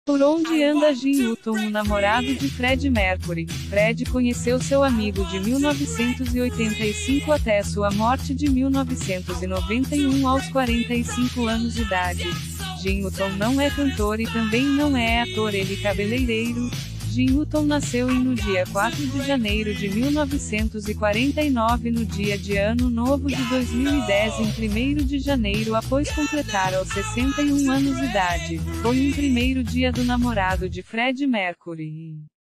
Por onde anda Jim Hutton, o namorado de Freddie Mercury? Fred conheceu seu amigo de 1985 até sua morte de 1991 aos 45 anos de idade. Jim Hutton não é cantor e também não é ator, ele cabeleireiro. Jim Hutton nasceu no dia 4 de janeiro de 1949 no dia de Ano Novo de 2010 em 1º de janeiro após completar aos 61 anos de idade. Foi um primeiro dia do namorado de Freddie Mercury.